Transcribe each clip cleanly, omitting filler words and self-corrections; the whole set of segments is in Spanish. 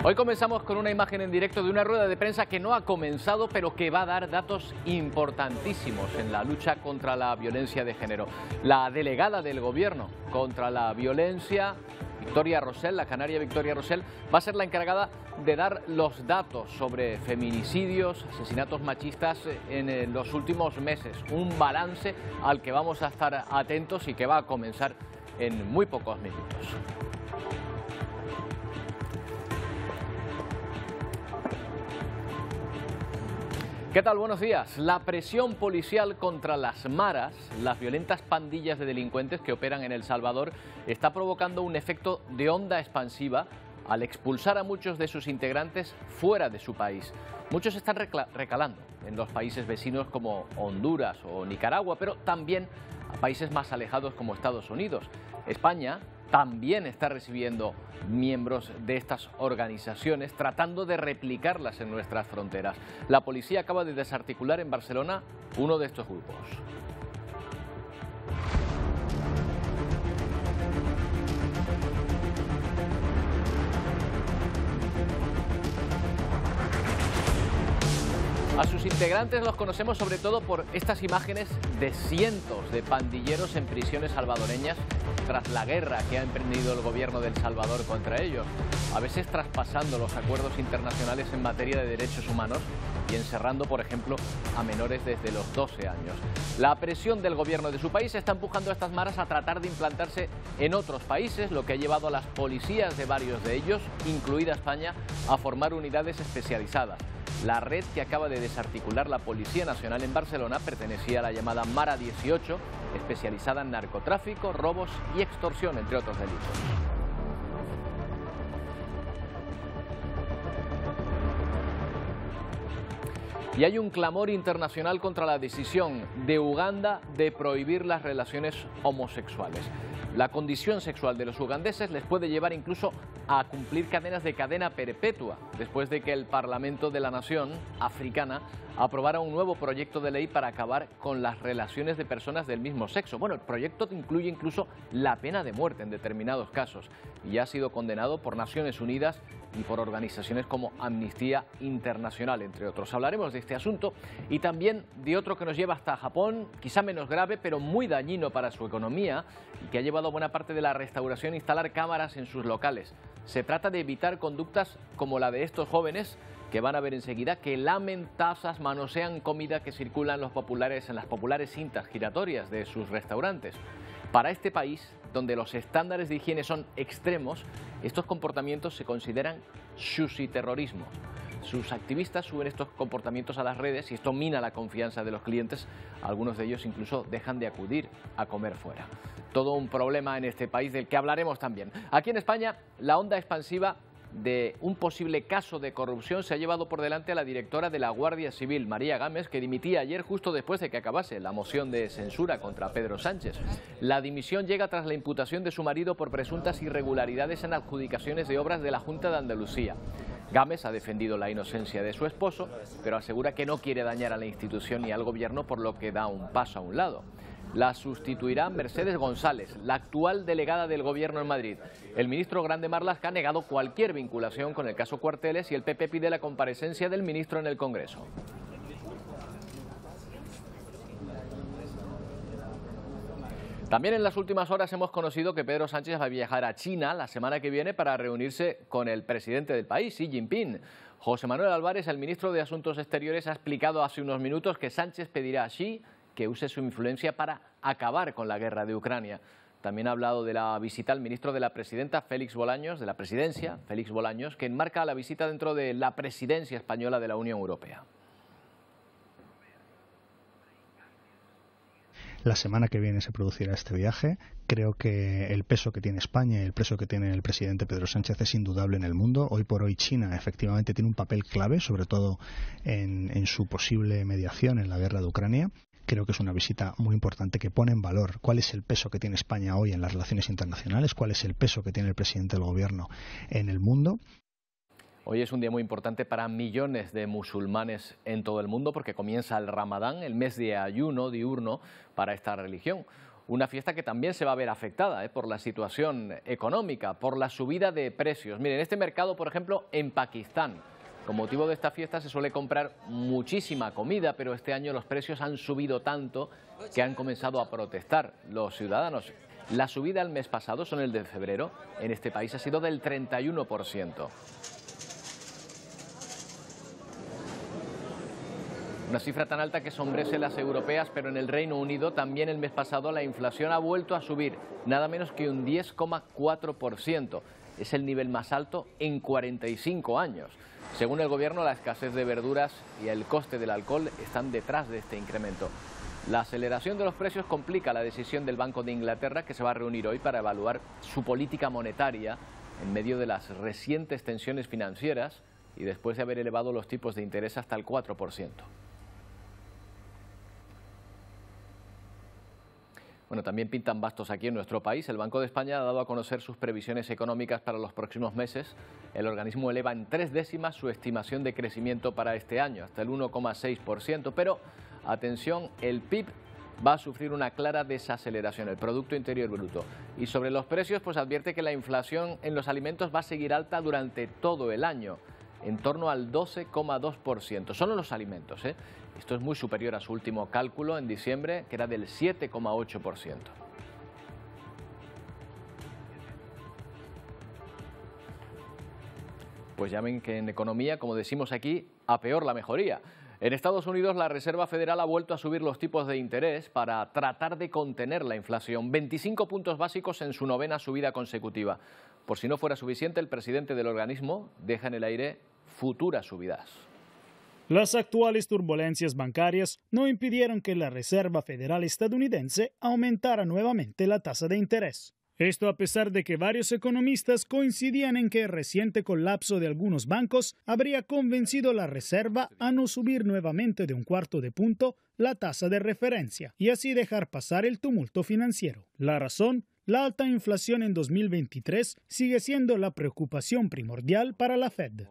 Hoy comenzamos con una imagen en directo de una rueda de prensa que no ha comenzado, pero que va a dar datos importantísimos en la lucha contra la violencia de género. La delegada del Gobierno contra la violencia, Victoria Rosell, la canaria Victoria Rosell, va a ser la encargada de dar los datos sobre feminicidios, asesinatos machistas en los últimos meses. Un balance al que vamos a estar atentos y que va a comenzar en muy pocos minutos. ¿Qué tal? Buenos días. La presión policial contra las maras, las violentas pandillas de delincuentes que operan en El Salvador, está provocando un efecto de onda expansiva al expulsar a muchos de sus integrantes fuera de su país. Muchos están recalando en los países vecinos como Honduras o Nicaragua, pero también a países más alejados como Estados Unidos. España también está recibiendo miembros de estas organizaciones, tratando de replicarlas en nuestras fronteras. La policía acaba de desarticular en Barcelona uno de estos grupos. A sus integrantes los conocemos sobre todo por estas imágenes de cientos de pandilleros en prisiones salvadoreñas tras la guerra que ha emprendido el gobierno de El Salvador contra ellos, a veces traspasando los acuerdos internacionales en materia de derechos humanos y encerrando, por ejemplo, a menores desde los 12 años. La presión del gobierno de su país está empujando a estas maras a tratar de implantarse en otros países, lo que ha llevado a las policías de varios de ellos, incluida España, a formar unidades especializadas. La red que acaba de desarticular la Policía Nacional en Barcelona pertenecía a la llamada Mara 18, especializada en narcotráfico, robos y extorsión, entre otros delitos. Y hay un clamor internacional contra la decisión de Uganda de prohibir las relaciones homosexuales. La condición sexual de los ugandeses les puede llevar incluso a cumplir cadenas de cadena perpetua, después de que el Parlamento de la nación africana aprobara un nuevo proyecto de ley para acabar con las relaciones de personas del mismo sexo. Bueno, el proyecto incluye incluso la pena de muerte en determinados casos y ha sido condenado por Naciones Unidas y por organizaciones como Amnistía Internacional, entre otros. Hablaremos de este asunto y también de otro que nos lleva hasta Japón, quizá menos grave, pero muy dañino para su economía y que ha llevado a buena parte de la restauración a instalar cámaras en sus locales. Se trata de evitar conductas como la de estos jóvenes que van a ver enseguida, que lamen tazas, manosean comida que circula en las populares cintas giratorias de sus restaurantes. Para este país, donde los estándares de higiene son extremos, estos comportamientos se consideran sushi-terrorismo. Sus activistas suben estos comportamientos a las redes y esto mina la confianza de los clientes. Algunos de ellos incluso dejan de acudir a comer fuera. Todo un problema en este país del que hablaremos también. Aquí en España, la onda expansiva de un posible caso de corrupción se ha llevado por delante a la directora de la Guardia Civil, María Gámez, que dimitía ayer justo después de que acabase la moción de censura contra Pedro Sánchez. La dimisión llega tras la imputación de su marido por presuntas irregularidades en adjudicaciones de obras de la Junta de Andalucía. Gámez ha defendido la inocencia de su esposo, pero asegura que no quiere dañar a la institución ni al gobierno, por lo que da un paso a un lado. La sustituirá Mercedes González, la actual delegada del Gobierno en Madrid. El ministro Grande Marlaska ha negado cualquier vinculación con el caso Cuarteles y el PP pide la comparecencia del ministro en el Congreso. También en las últimas horas hemos conocido que Pedro Sánchez va a viajar a China la semana que viene para reunirse con el presidente del país, Xi Jinping. José Manuel Álvarez, el ministro de Asuntos Exteriores, ha explicado hace unos minutos que Sánchez pedirá a Xi que use su influencia para acabar con la guerra de Ucrania. También ha hablado de la visita al ministro de la Presidencia, Félix Bolaños, que enmarca la visita dentro de la presidencia española de la Unión Europea. La semana que viene se producirá este viaje. Creo que el peso que tiene España y el peso que tiene el presidente Pedro Sánchez es indudable en el mundo. Hoy por hoy China efectivamente tiene un papel clave, sobre todo en su posible mediación en la guerra de Ucrania. Creo que es una visita muy importante que pone en valor cuál es el peso que tiene España hoy en las relaciones internacionales, cuál es el peso que tiene el presidente del gobierno en el mundo. Hoy es un día muy importante para millones de musulmanes en todo el mundo porque comienza el Ramadán, el mes de ayuno diurno para esta religión. Una fiesta que también se va a ver afectada por la situación económica, por la subida de precios. Miren, este mercado, por ejemplo, en Pakistán, con motivo de esta fiesta se suele comprar muchísima comida, pero este año los precios han subido tanto que han comenzado a protestar los ciudadanos. La subida el mes pasado, son el de febrero, en este país ha sido del 31%. Una cifra tan alta que ensombrece las europeas, pero en el Reino Unido también el mes pasado la inflación ha vuelto a subir, nada menos que un 10,4%. Es el nivel más alto en 45 años. Según el gobierno, la escasez de verduras y el coste del alcohol están detrás de este incremento. La aceleración de los precios complica la decisión del Banco de Inglaterra, que se va a reunir hoy para evaluar su política monetaria en medio de las recientes tensiones financieras y después de haber elevado los tipos de interés hasta el 4%. Bueno, también pintan bastos aquí en nuestro país. El Banco de España ha dado a conocer sus previsiones económicas para los próximos meses. El organismo eleva en 3 décimas su estimación de crecimiento para este año, hasta el 1,6%. Pero, atención, el PIB va a sufrir una clara desaceleración, el Producto Interior Bruto. Y sobre los precios, pues advierte que la inflación en los alimentos va a seguir alta durante todo el año, en torno al 12,2%. Solo los alimentos, ¿eh? Esto es muy superior a su último cálculo en diciembre, que era del 7,8%. Pues ya ven que en economía, como decimos aquí, a peor la mejoría. En Estados Unidos, la Reserva Federal ha vuelto a subir los tipos de interés para tratar de contener la inflación. 25 puntos básicos en su 9ª subida consecutiva. Por si no fuera suficiente, el presidente del organismo deja en el aire futuras subidas. Las actuales turbulencias bancarias no impidieron que la Reserva Federal estadounidense aumentara nuevamente la tasa de interés. Esto a pesar de que varios economistas coincidían en que el reciente colapso de algunos bancos habría convencido a la Reserva a no subir nuevamente de 1/4 punto la tasa de referencia y así dejar pasar el tumulto financiero. La razón: la alta inflación en 2023 sigue siendo la preocupación primordial para la Fed.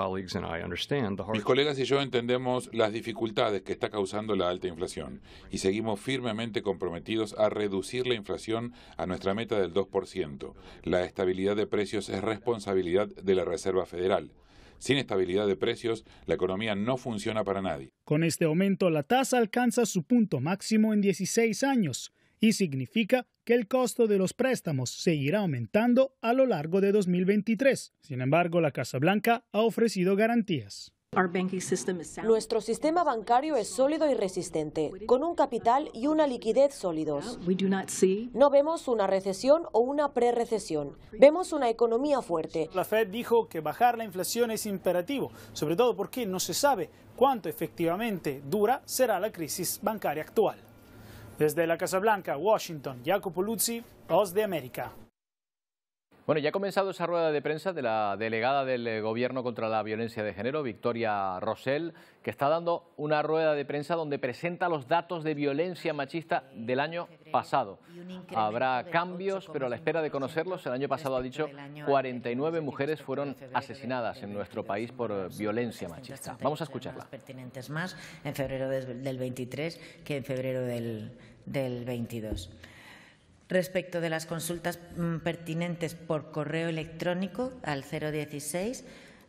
Mis colegas y yo entendemos las dificultades que está causando la alta inflación y seguimos firmemente comprometidos a reducir la inflación a nuestra meta del 2%. La estabilidad de precios es responsabilidad de la Reserva Federal. Sin estabilidad de precios, la economía no funciona para nadie. Con este aumento, la tasa alcanza su punto máximo en 16 años. Y significa que el costo de los préstamos seguirá aumentando a lo largo de 2023. Sin embargo, la Casa Blanca ha ofrecido garantías. Nuestro sistema bancario es sólido y resistente, con un capital y una liquidez sólidos. No vemos una recesión o una prerrecesión, vemos una economía fuerte. La Fed dijo que bajar la inflación es imperativo, sobre todo porque no se sabe cuánto efectivamente dura será la crisis bancaria actual. Desde la Casa Blanca, Washington, Jacopo Luzzi, Voz de América. Bueno, ya ha comenzado esa rueda de prensa de la delegada del Gobierno contra la Violencia de Género, Victoria Rosell, que está dando una rueda de prensa donde presenta los datos de violencia machista del año pasado. Habrá cambios, pero a la espera de conocerlos, el año pasado ha dicho 49 mujeres fueron asesinadas en nuestro país por violencia machista. Vamos a escucharla. Pertinentes más en febrero del 23 que en febrero del 22. Respecto de las consultas pertinentes por correo electrónico al 016,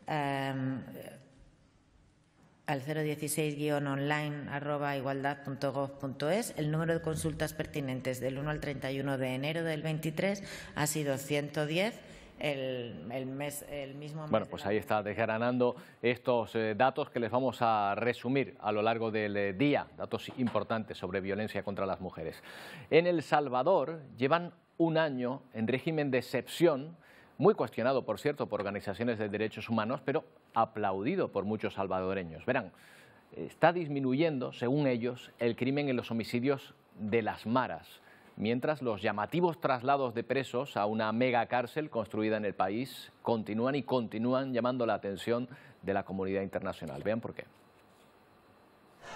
al 016-online@igualdad.gov.es, el número de consultas pertinentes del 1 al 31 de enero del 23 ha sido 110. El mismo mes. Bueno, pues ahí está desgranando estos datos que les vamos a resumir a lo largo del día, datos importantes sobre violencia contra las mujeres. En El Salvador llevan un año en régimen de excepción, muy cuestionado, por cierto, por organizaciones de derechos humanos, pero aplaudido por muchos salvadoreños. Verán, está disminuyendo, según ellos, el crimen en los homicidios de las maras, mientras los llamativos traslados de presos a una mega cárcel construida en el país continúan llamando la atención de la comunidad internacional. Vean por qué.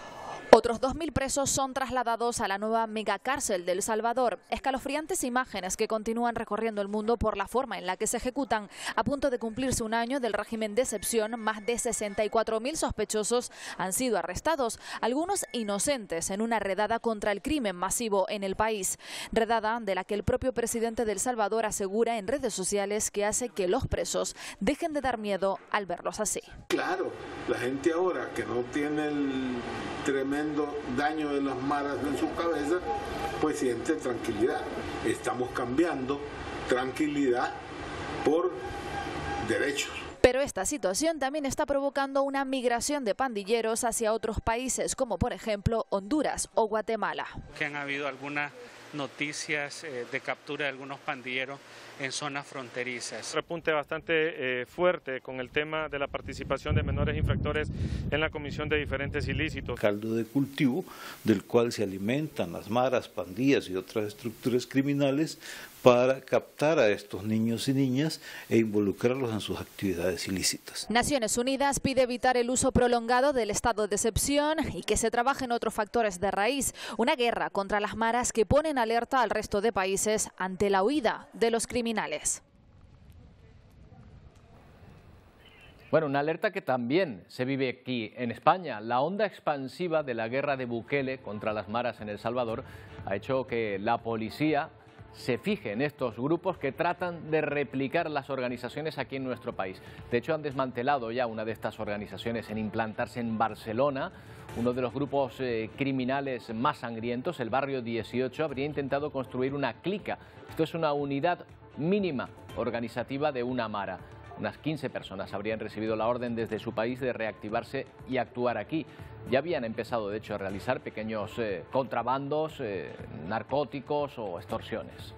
Otros 2.000 presos son trasladados a la nueva megacárcel de El Salvador. Escalofriantes imágenes que continúan recorriendo el mundo por la forma en la que se ejecutan. A punto de cumplirse un año del régimen de excepción, más de 64.000 sospechosos han sido arrestados, algunos inocentes, en una redada contra el crimen masivo en el país. Redada de la que el propio presidente de El Salvador asegura en redes sociales que hace que los presos dejen de dar miedo al verlos así. Claro, la gente ahora que no tiene el tremendo daño de las maras en su cabeza, pues siente tranquilidad. Estamos cambiando tranquilidad por derechos. Pero esta situación también está provocando una migración de pandilleros hacia otros países, como por ejemplo Honduras o Guatemala. Que han habido algunas noticias de captura de algunos pandilleros en zonas fronterizas. Un repunte bastante fuerte con el tema de la participación de menores infractores en la comisión de diferentes ilícitos. Caldo de cultivo del cual se alimentan las maras, pandillas y otras estructuras criminales para captar a estos niños y niñas e involucrarlos en sus actividades ilícitas. Naciones Unidas pide evitar el uso prolongado del estado de excepción y que se trabajen otros factores de raíz. Una guerra contra las maras que pone en alerta al resto de países ante la huida de los criminales. Bueno, una alerta que también se vive aquí en España. La onda expansiva de la guerra de Bukele contra las maras en El Salvador ha hecho que la policía se fije en estos grupos que tratan de replicar las organizaciones aquí en nuestro país. De hecho, han desmantelado ya una de estas organizaciones en implantarse en Barcelona. Uno de los grupos criminales más sangrientos, el Barrio 18, habría intentado construir una clica. Esto es una unidad mínima organizativa de una mara. Unas 15 personas habrían recibido la orden desde su país de reactivarse y actuar aquí. Ya habían empezado, de hecho, a realizar pequeños contrabandos, narcóticos o extorsiones.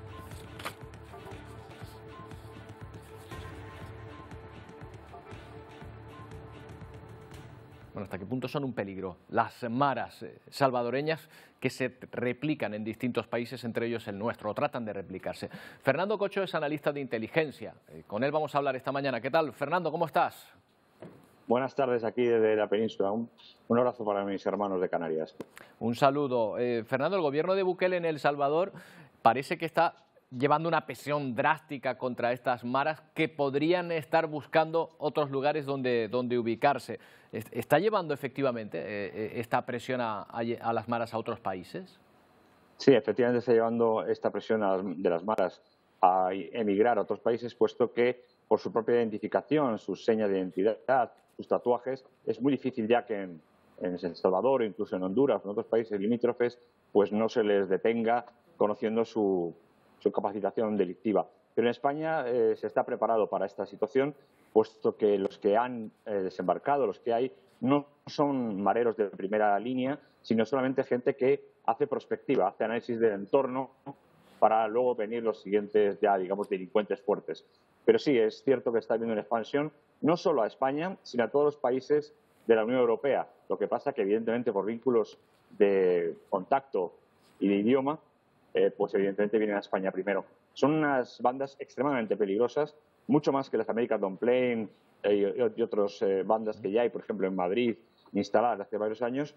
Bueno, ¿hasta qué punto son un peligro las maras salvadoreñas que se replican en distintos países, entre ellos el nuestro, o tratan de replicarse? Fernando Cocho es analista de inteligencia. Con él vamos a hablar esta mañana. ¿Qué tal, Fernando? ¿Cómo estás? Buenas tardes aquí desde la península. Un abrazo para mis hermanos de Canarias. Un saludo. Fernando, el gobierno de Bukele en El Salvador parece que está llevando una presión drástica contra estas maras que podrían estar buscando otros lugares donde ubicarse. ¿Está llevando efectivamente esta presión a las maras a otros países? Sí, efectivamente está llevando esta presión de las maras a emigrar a otros países, puesto que por su propia identificación, sus señas de identidad, sus tatuajes, es muy difícil ya que en El Salvador, incluso en Honduras, en otros países limítrofes, pues no se les detenga conociendo su capacitación delictiva. Pero en España se está preparado para esta situación, puesto que los que han desembarcado, los que hay, no son mareros de primera línea, sino solamente gente que hace prospectiva, hace análisis del entorno para luego venir los siguientes, ya digamos, delincuentes fuertes. Pero sí, es cierto que está habiendo una expansión, no solo a España, sino a todos los países de la Unión Europea. Lo que pasa que, evidentemente, por vínculos de contacto y de idioma, pues evidentemente vienen a España primero. Son unas bandas extremadamente peligrosas, mucho más que las American Don't Play y otras bandas que ya hay, por ejemplo, en Madrid, instaladas hace varios años,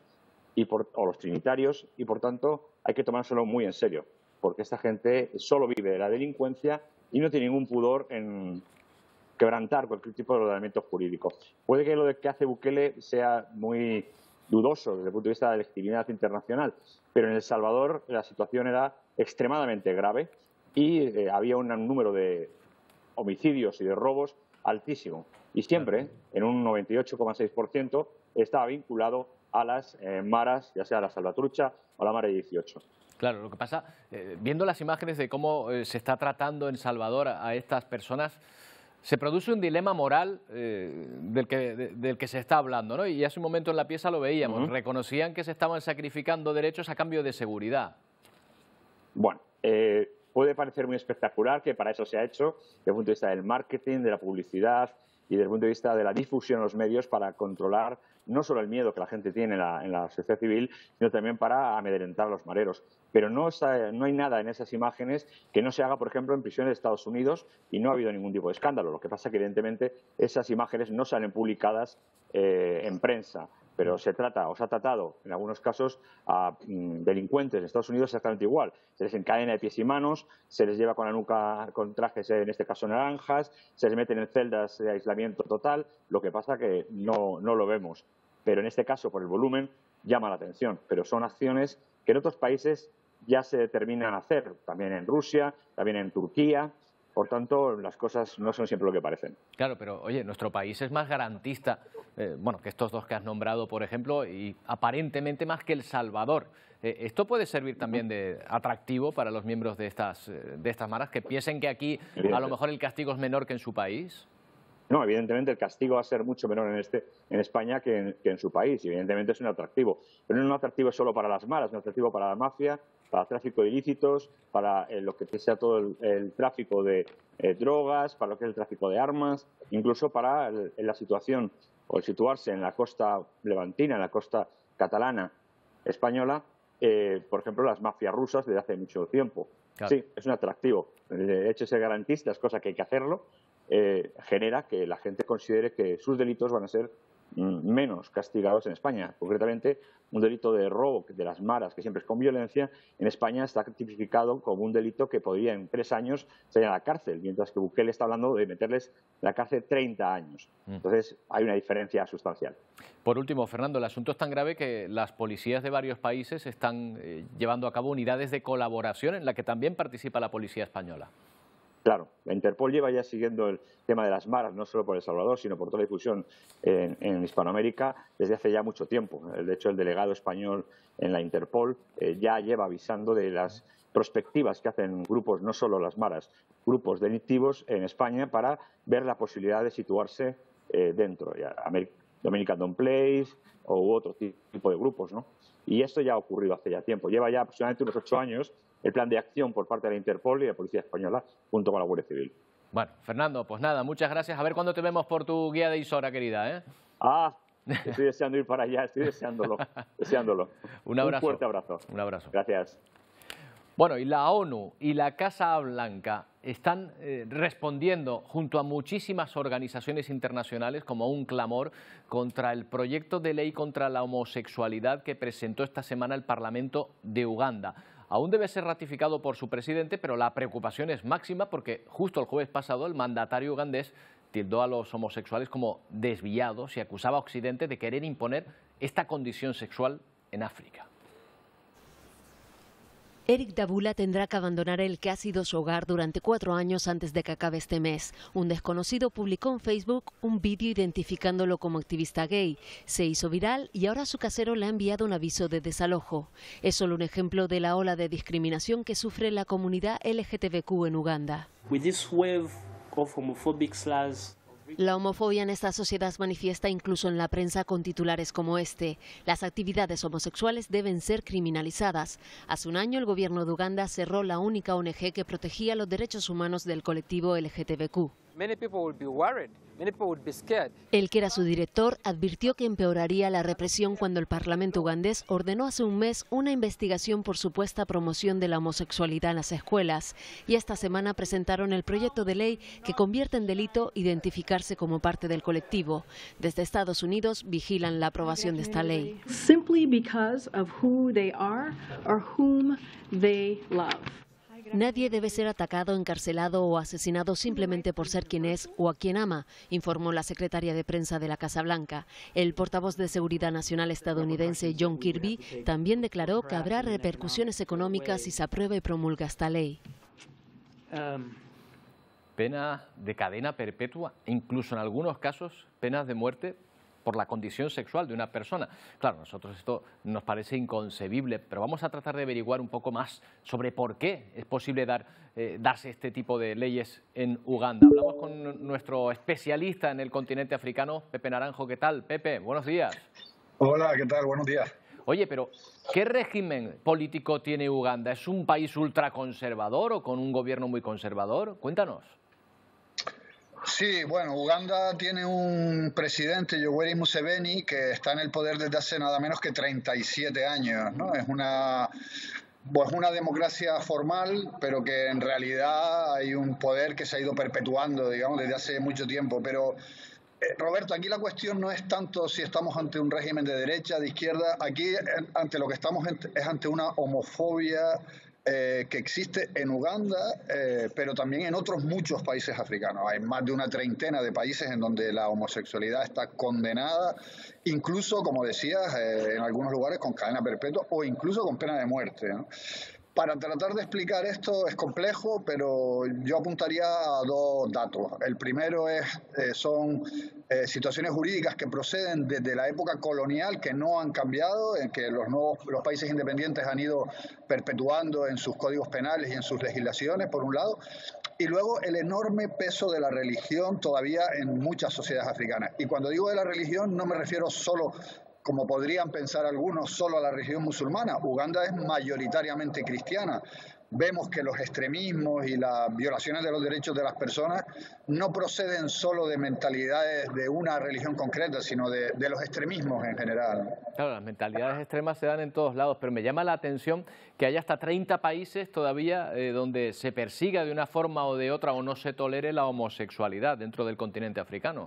o los trinitarios, y por tanto hay que tomárselo muy en serio, porque esta gente solo vive de la delincuencia y no tiene ningún pudor en quebrantar cualquier tipo de ordenamiento jurídico. Puede que lo que hace Bukele sea muy dudoso desde el punto de vista de la legitimidad internacional, pero en El Salvador la situación era extremadamente grave y había un número de homicidios y de robos altísimo. Y siempre, en un 98,6%, estaba vinculado a las maras, ya sea la Salvatrucha o la Mare 18. Claro, lo que pasa, viendo las imágenes de cómo se está tratando en Salvador a estas personas, se produce un dilema moral del que se está hablando, ¿no? Y hace un momento en la pieza lo veíamos, reconocían que se estaban sacrificando derechos a cambio de seguridad. Bueno, puede parecer muy espectacular, que para eso se ha hecho, desde el punto de vista del marketing, de la publicidad y desde el punto de vista de la difusión en los medios, para controlar no solo el miedo que la gente tiene en la sociedad civil, sino también para amedrentar a los mareros. Pero no hay nada en esas imágenes que no se haga, por ejemplo, en prisiones de Estados Unidos, y no ha habido ningún tipo de escándalo. Lo que pasa es que, evidentemente, esas imágenes no salen publicadas en prensa pero se ha tratado en algunos casos a delincuentes en Estados Unidos exactamente igual. Se les encadena de pies y manos, se les lleva con la nuca con trajes, en este caso naranjas, se les meten en celdas de aislamiento total. Lo que pasa que no lo vemos, pero en este caso, por el volumen, llama la atención. Pero son acciones que en otros países ya se determinan a hacer, también en Rusia, también en Turquía. Por tanto, las cosas no son siempre lo que parecen. Claro, pero oye, nuestro país es más garantista, que estos dos que has nombrado, por ejemplo, y aparentemente más que El Salvador. ¿Esto puede servir también de atractivo para los miembros de estas maras, que piensen que aquí a lo mejor el castigo es menor que en su país? No, evidentemente el castigo va a ser mucho menor en España que en su país. Evidentemente es un atractivo. Pero no es un atractivo solo para las maras, es un atractivo para la mafia, para el tráfico de ilícitos, para lo que sea todo el tráfico de drogas, para lo que es el tráfico de armas, incluso para la situación o el situarse en la costa levantina, en la costa catalana española, por ejemplo, las mafias rusas desde hace mucho tiempo. Claro. Sí, es un atractivo. El hecho de ser garantista es cosa que hay que hacerlo. Genera que la gente considere que sus delitos van a ser menos castigados en España. Concretamente, un delito de robo de las maras, que siempre es con violencia, en España está tipificado como un delito que podría en 3 años salir a la cárcel, mientras que Bukele está hablando de meterles en la cárcel 30 años. Entonces, hay una diferencia sustancial. Por último, Fernando, el asunto es tan grave que las policías de varios países están llevando a cabo unidades de colaboración en la que también participa la policía española. Claro, la Interpol lleva ya siguiendo el tema de las maras, no solo por El Salvador, sino por toda la difusión en Hispanoamérica desde hace ya mucho tiempo. De hecho, el delegado español en la Interpol ya lleva avisando de las prospectivas que hacen grupos, no solo las maras, grupos delictivos en España para ver la posibilidad de situarse dentro, Dominican Don't Place u otro tipo de grupos, ¿no? Y esto ya ha ocurrido hace ya tiempo. Lleva ya aproximadamente unos 8 años el plan de acción por parte de la Interpol y la Policía Española junto con la Guardia Civil. Bueno, Fernando, pues nada, muchas gracias. A ver cuándo te vemos por tu guía de Isora, querida, ¿eh? Estoy deseando ir para allá, estoy deseándolo. Un abrazo. Un fuerte abrazo. Un abrazo. Gracias. Bueno, y la ONU y la Casa Blanca están respondiendo junto a muchísimas organizaciones internacionales como un clamor contra el proyecto de ley contra la homosexualidad que presentó esta semana el Parlamento de Uganda. Aún debe ser ratificado por su presidente, pero la preocupación es máxima porque justo el jueves pasado el mandatario ugandés tildó a los homosexuales como desviados y acusaba a Occidente de querer imponer esta condición sexual en África. Eric Dabula tendrá que abandonar el que ha sido su hogar durante 4 años antes de que acabe este mes. Un desconocido publicó en Facebook un vídeo identificándolo como activista gay. Se hizo viral y ahora su casero le ha enviado un aviso de desalojo. Es solo un ejemplo de la ola de discriminación que sufre la comunidad LGTBQ en Uganda. La homofobia en esta sociedad se manifiesta incluso en la prensa con titulares como este. Las actividades homosexuales deben ser criminalizadas. Hace un año el gobierno de Uganda cerró la única ONG que protegía los derechos humanos del colectivo LGTBQ. El que era su director advirtió que empeoraría la represión cuando el Parlamento ugandés ordenó hace un mes una investigación por supuesta promoción de la homosexualidad en las escuelas. Y esta semana presentaron el proyecto de ley que convierte en delito identificarse como parte del colectivo. Desde Estados Unidos vigilan la aprobación de esta ley. Nadie debe ser atacado, encarcelado o asesinado simplemente por ser quien es o a quien ama, informó la secretaria de prensa de la Casa Blanca. El portavoz de Seguridad Nacional estadounidense John Kirby también declaró que habrá repercusiones económicas si se aprueba y promulga esta ley. Pena de cadena perpetua, incluso en algunos casos penas de muerte por la condición sexual de una persona. Claro, a nosotros esto nos parece inconcebible, pero vamos a tratar de averiguar un poco más sobre por qué es posible darse este tipo de leyes en Uganda. Hablamos con nuestro especialista en el continente africano, Pepe Naranjo. ¿Qué tal, Pepe? Buenos días. Hola, ¿qué tal? Buenos días. Oye, pero ¿qué régimen político tiene Uganda? ¿Es un país ultraconservador o con un gobierno muy conservador? Cuéntanos. Sí, bueno, Uganda tiene un presidente, Yoweri Museveni, que está en el poder desde hace nada menos que 37 años, ¿no? Es una democracia formal, pero que en realidad hay un poder que se ha ido perpetuando, digamos, desde hace mucho tiempo. Pero Roberto, aquí la cuestión no es tanto si estamos ante un régimen de derecha, de izquierda. Aquí ante lo que estamos es ante una homofobia que existe en Uganda, pero también en otros muchos países africanos. Hay más de una treintena de países en donde la homosexualidad está condenada, incluso, como decías, en algunos lugares con cadena perpetua o incluso con pena de muerte, ¿no? Para tratar de explicar esto es complejo, pero yo apuntaría a dos datos. El primero son situaciones jurídicas que proceden desde la época colonial, que no han cambiado, en que los países independientes han ido perpetuando en sus códigos penales y en sus legislaciones, por un lado, y luego el enorme peso de la religión todavía en muchas sociedades africanas. Y cuando digo de la religión no me refiero solo, como podrían pensar algunos, solo a la religión musulmana. Uganda es mayoritariamente cristiana. Vemos que los extremismos y las violaciones de los derechos de las personas no proceden solo de mentalidades de una religión concreta, sino de los extremismos en general. Claro, las mentalidades extremas se dan en todos lados, pero me llama la atención que hay hasta 30 países todavía donde se persiga de una forma o de otra o no se tolere la homosexualidad dentro del continente africano.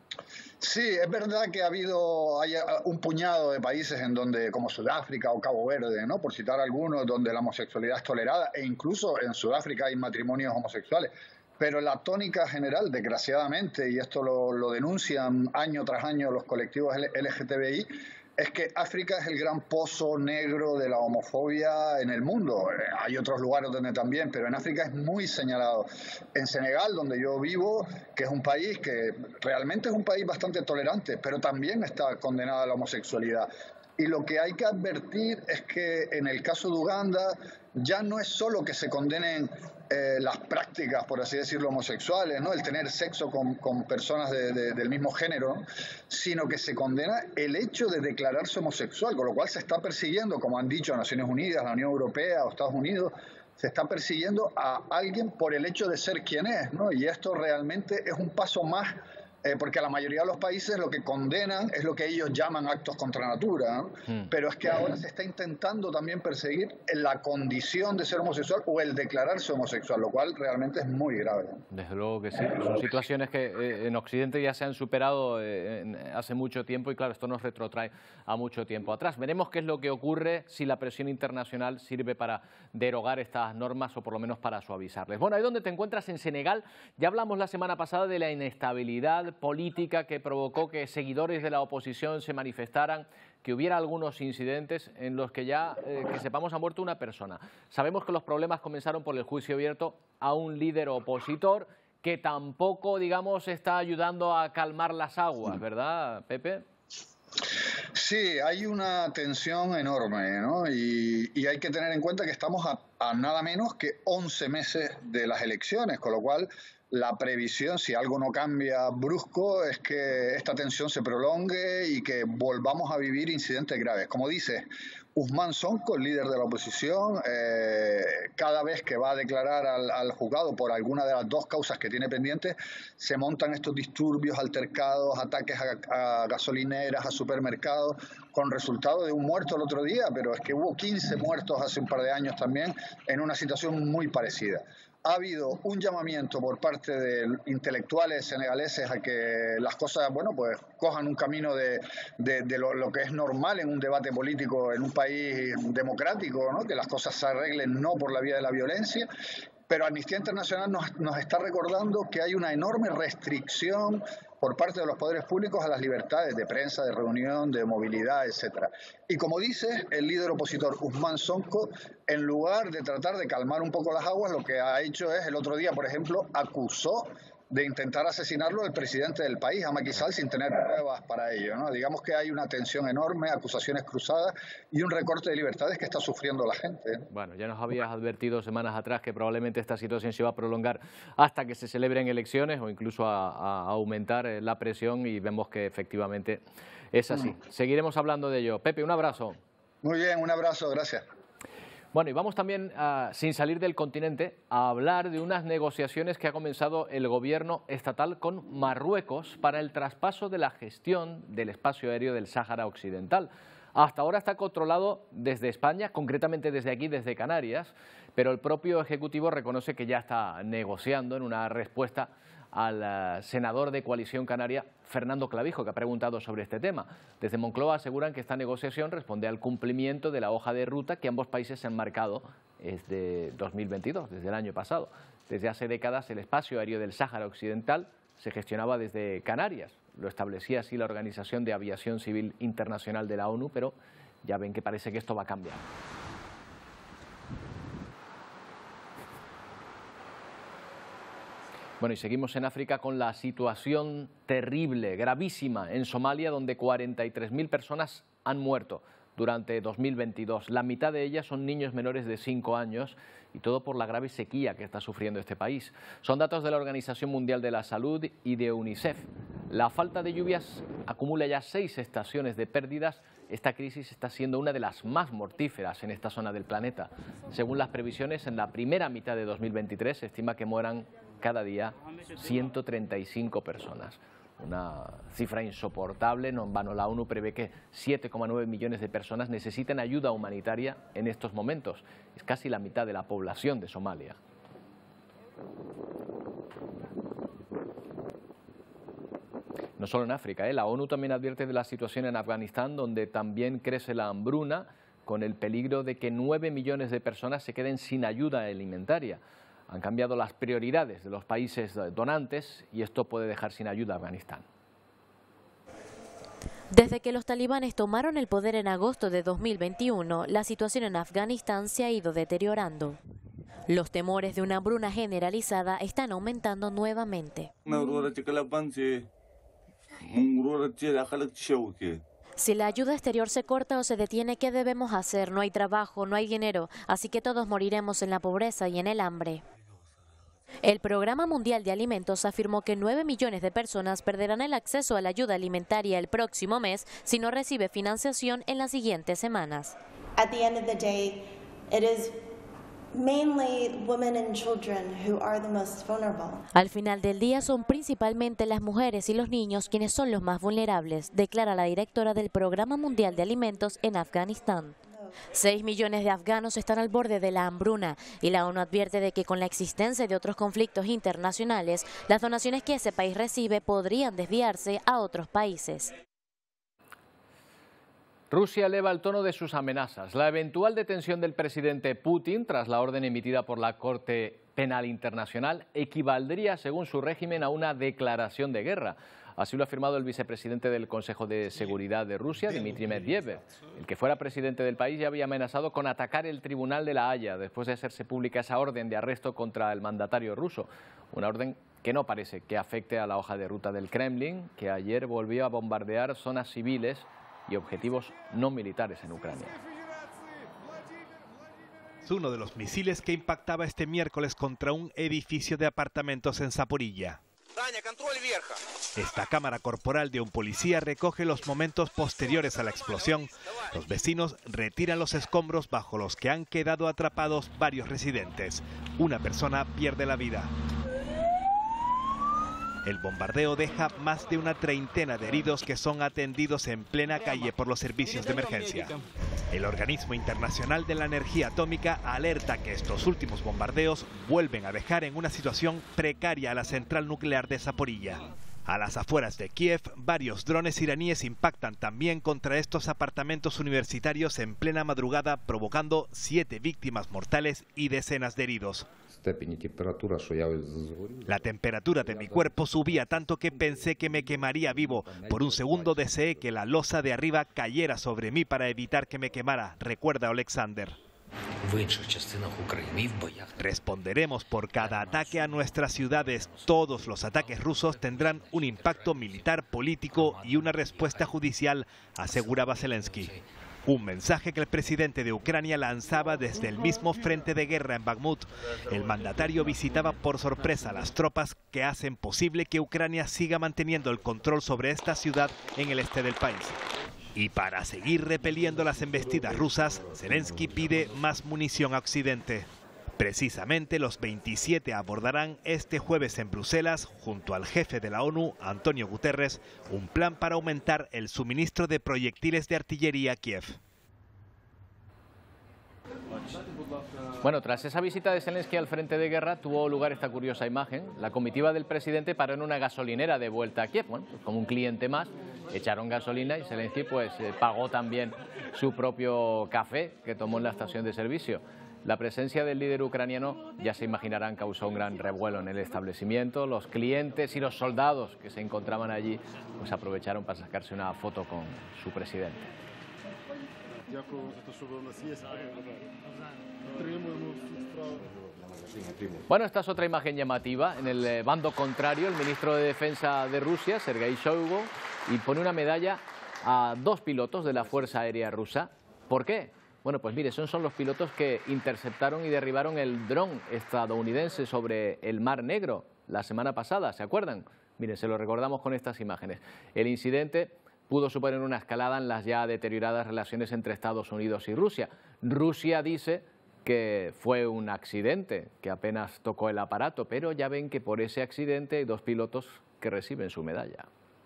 Sí, es verdad que hay un puñado de países en donde, como Sudáfrica o Cabo Verde, ¿no?, por citar algunos, donde la homosexualidad es tolerada, e incluso en Sudáfrica hay matrimonios homosexuales. Pero la tónica general, desgraciadamente, y esto lo denuncian año tras año los colectivos LGTBI, es que África es el gran pozo negro de la homofobia en el mundo. Hay otros lugares donde también, pero en África es muy señalado. En Senegal, donde yo vivo, que es un país que realmente es un país bastante tolerante, pero también está condenada a la homosexualidad. Y lo que hay que advertir es que en el caso de Uganda ya no es solo que se condenen las prácticas, por así decirlo, homosexuales, ¿no?, el tener sexo con personas del mismo género, ¿no?, sino que se condena el hecho de declararse homosexual, con lo cual se está persiguiendo, como han dicho Naciones Unidas, la Unión Europea o Estados Unidos, se está persiguiendo a alguien por el hecho de ser quien es, ¿no? Y esto realmente es un paso más, porque a la mayoría de los países lo que condenan es lo que ellos llaman actos contra natura, ¿no? Pero es que ahora se está intentando también perseguir la condición de ser homosexual o el declararse homosexual, lo cual realmente es muy grave. Desde luego que sí, son situaciones que en Occidente ya se han superado hace mucho tiempo y claro, esto nos retrotrae a mucho tiempo atrás. Veremos qué es lo que ocurre si la presión internacional sirve para derogar estas normas o por lo menos para suavizarles. Bueno, ahí donde te encuentras en Senegal, ya hablamos la semana pasada de la inestabilidad política que provocó que seguidores de la oposición se manifestaran, que hubiera algunos incidentes en los que ya, que sepamos, ha muerto una persona. Sabemos que los problemas comenzaron por el juicio abierto a un líder opositor que tampoco, digamos, está ayudando a calmar las aguas, ¿verdad, Pepe? Sí, hay una tensión enorme, ¿no? Y hay que tener en cuenta que estamos a nada menos que 11 meses de las elecciones, con lo cual la previsión, si algo no cambia brusco, es que esta tensión se prolongue y que volvamos a vivir incidentes graves. Como dice Ousmane Sonko, el líder de la oposición, cada vez que va a declarar al juzgado por alguna de las dos causas que tiene pendientes, se montan estos disturbios, altercados, ataques a gasolineras, a supermercados, con resultado de un muerto el otro día, pero es que hubo 15 muertos hace un par de años también en una situación muy parecida. Ha habido un llamamiento por parte de intelectuales senegaleses a que las cosas, bueno, pues cojan un camino de lo que es normal en un debate político en un país democrático, ¿no?, que las cosas se arreglen no por la vía de la violencia. Pero Amnistía Internacional nos está recordando que hay una enorme restricción por parte de los poderes públicos a las libertades de prensa, de reunión, de movilidad, etcétera. Y como dice el líder opositor Ousmane Sonko, en lugar de tratar de calmar un poco las aguas, lo que ha hecho es, el otro día, por ejemplo, acusó de intentar asesinarlo el presidente del país, Macky Sall, sin tener pruebas para ello, ¿no? Digamos que hay una tensión enorme, acusaciones cruzadas y un recorte de libertades que está sufriendo la gente. Bueno, ya nos habías advertido semanas atrás que probablemente esta situación se va a prolongar hasta que se celebren elecciones o incluso a aumentar la presión y vemos que efectivamente es así. Seguiremos hablando de ello. Pepe, un abrazo. Muy bien, un abrazo, gracias. Bueno, y vamos también, sin salir del continente, a hablar de unas negociaciones que ha comenzado el gobierno estatal con Marruecos para el traspaso de la gestión del espacio aéreo del Sáhara Occidental. Hasta ahora está controlado desde España, concretamente desde aquí, desde Canarias, pero el propio Ejecutivo reconoce que ya está negociando en una respuesta al senador de Coalición Canaria, Fernando Clavijo, que ha preguntado sobre este tema. Desde Moncloa aseguran que esta negociación responde al cumplimiento de la hoja de ruta que ambos países se han marcado desde 2022, desde el año pasado. Desde hace décadas el espacio aéreo del Sáhara Occidental se gestionaba desde Canarias. Lo establecía así la Organización de Aviación Civil Internacional de la ONU, pero ya ven que parece que esto va a cambiar. Bueno, y seguimos en África con la situación terrible, gravísima, en Somalia, donde 43.000 personas han muerto durante 2022. La mitad de ellas son niños menores de 5 años y todo por la grave sequía que está sufriendo este país. Son datos de la Organización Mundial de la Salud y de UNICEF. La falta de lluvias acumula ya 6 estaciones de pérdidas. Esta crisis está siendo una de las más mortíferas en esta zona del planeta. Según las previsiones, en la primera mitad de 2023 se estima que mueran cada día 135 personas. Una cifra insoportable. No en vano la ONU prevé que 7,9 millones de personas necesiten ayuda humanitaria en estos momentos. Es casi la mitad de la población de Somalia. No solo en África, la ONU también advierte de la situación en Afganistán, donde también crece la hambruna, con el peligro de que 9 millones de personas se queden sin ayuda alimentaria. Han cambiado las prioridades de los países donantes y esto puede dejar sin ayuda a Afganistán. Desde que los talibanes tomaron el poder en agosto de 2021, la situación en Afganistán se ha ido deteriorando. Los temores de una hambruna generalizada están aumentando nuevamente. Si la ayuda exterior se corta o se detiene, ¿qué debemos hacer? No hay trabajo, no hay dinero, así que todos moriremos en la pobreza y en el hambre. El Programa Mundial de Alimentos afirmó que 9 millones de personas perderán el acceso a la ayuda alimentaria el próximo mes si no recibe financiación en las siguientes semanas. At the end of the day, it is mainly women and children who are the most vulnerable. Al final del día son principalmente las mujeres y los niños quienes son los más vulnerables, declara la directora del Programa Mundial de Alimentos en Afganistán. 6 millones de afganos están al borde de la hambruna y la ONU advierte de que con la existencia de otros conflictos internacionales, las donaciones que ese país recibe podrían desviarse a otros países. Rusia eleva el tono de sus amenazas. La eventual detención del presidente Putin, tras la orden emitida por la Corte Penal Internacional, equivaldría, según su régimen, a una declaración de guerra. Así lo ha afirmado el vicepresidente del Consejo de Seguridad de Rusia, Dmitry Medvedev. El que fuera presidente del país ya había amenazado con atacar el Tribunal de la Haya después de hacerse pública esa orden de arresto contra el mandatario ruso. Una orden que no parece que afecte a la hoja de ruta del Kremlin, que ayer volvió a bombardear zonas civiles y objetivos no militares en Ucrania. Es uno de los misiles que impactaba este miércoles contra un edificio de apartamentos en Zaporilla. Esta cámara corporal de un policía recoge los momentos posteriores a la explosión. Los vecinos retiran los escombros bajo los que han quedado atrapados varios residentes. Una persona pierde la vida. El bombardeo deja más de una treintena de heridos que son atendidos en plena calle por los servicios de emergencia. El Organismo Internacional de la Energía Atómica alerta que estos últimos bombardeos vuelven a dejar en una situación precaria a la central nuclear de Zaporilla. A las afueras de Kiev, varios drones iraníes impactan también contra estos apartamentos universitarios en plena madrugada, provocando 7 víctimas mortales y decenas de heridos. La temperatura de mi cuerpo subía tanto que pensé que me quemaría vivo. Por un segundo deseé que la losa de arriba cayera sobre mí para evitar que me quemara, recuerda Alexander. Responderemos por cada ataque a nuestras ciudades. Todos los ataques rusos tendrán un impacto militar, político y una respuesta judicial, aseguraba Zelensky. Un mensaje que el presidente de Ucrania lanzaba desde el mismo frente de guerra en Bakhmut. El mandatario visitaba por sorpresa las tropas que hacen posible que Ucrania siga manteniendo el control sobre esta ciudad en el este del país. Y para seguir repeliendo las embestidas rusas, Zelensky pide más munición a Occidente. Precisamente los 27 abordarán este jueves en Bruselas, junto al jefe de la ONU, Antonio Guterres, un plan para aumentar el suministro de proyectiles de artillería a Kiev. Bueno, tras esa visita de Zelensky al frente de guerra tuvo lugar esta curiosa imagen. La comitiva del presidente paró en una gasolinera de vuelta a Kiev. Bueno, pues como un cliente más, echaron gasolina y Zelensky pues pagó también su propio café que tomó en la estación de servicio. La presencia del líder ucraniano, ya se imaginarán, causó un gran revuelo en el establecimiento. Los clientes y los soldados que se encontraban allí pues aprovecharon para sacarse una foto con su presidente. Bueno, esta es otra imagen llamativa. En el bando contrario, el ministro de Defensa de Rusia, Sergei Shoigu, impone una medalla a 2 pilotos de la Fuerza Aérea Rusa. ¿Por qué? Bueno, pues mire, son los pilotos que interceptaron y derribaron el dron estadounidense sobre el Mar Negro la semana pasada, ¿se acuerdan? Miren, se lo recordamos con estas imágenes. El incidente pudo suponer una escalada en las ya deterioradas relaciones entre Estados Unidos y Rusia. Rusia dice que fue un accidente, que apenas tocó el aparato, pero ya ven que por ese accidente hay 2 pilotos que reciben su medalla.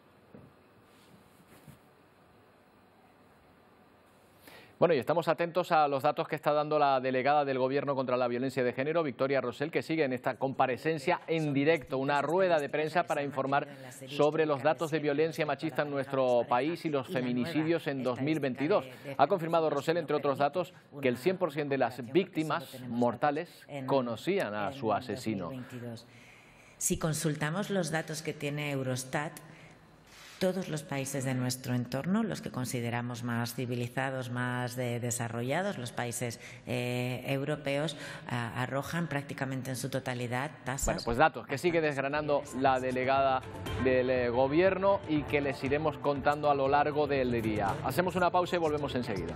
Bueno, y estamos atentos a los datos que está dando la delegada del Gobierno contra la Violencia de Género, Victoria Rosell, que sigue en esta comparecencia en directo, una rueda de prensa para informar sobre los datos de violencia machista en nuestro país y los feminicidios en 2022. Ha confirmado Rosell, entre otros datos, que el 100% de las víctimas mortales conocían a su asesino. Si consultamos los datos que tiene Eurostat, todos los países de nuestro entorno, los que consideramos más civilizados, más desarrollados, los países europeos, arrojan prácticamente en su totalidad tasas. Bueno, pues datos que sigue desgranando la delegada del Gobierno y que les iremos contando a lo largo del día. Hacemos una pausa y volvemos enseguida.